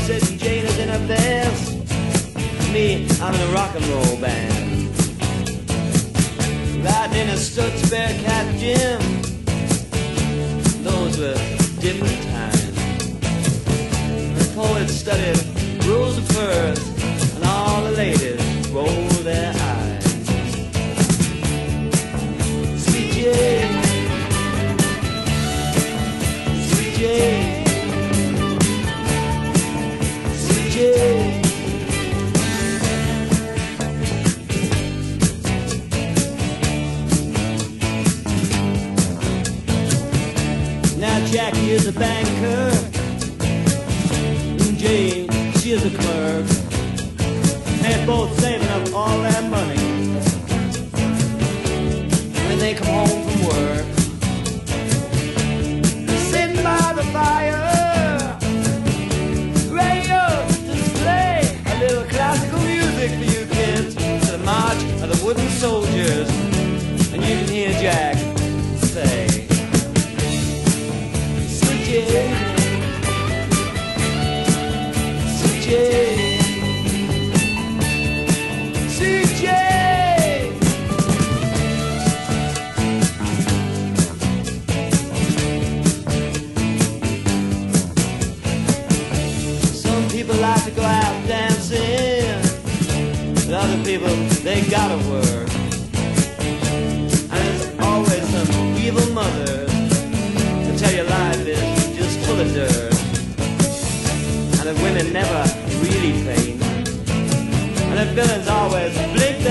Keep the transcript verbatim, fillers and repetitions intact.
corset and Jane is in her vest. Me, I'm in a rock and roll band, riding in a Stutz Bearcat gym. Those were different times. The poets studied rules of first, and all the ladies rolled their eyes. Sweet Jane, Sweet Jane, Sweet Jane. Now Jackie is a banker, and Jane, she is a clerk. They're both saving up all their money when they come home from work. Sitting by the fire, radio display a little classical music for you kids to the march of the wooden soldiers, and you can hear Jack say, Sweet Jane, Sweet Jane, Sweet Jane. Some people like to go out dancing, but other people, they gotta work. And there's always some evil mother to tell you life is just full of dirt, and the women never really paint, and the villains always blink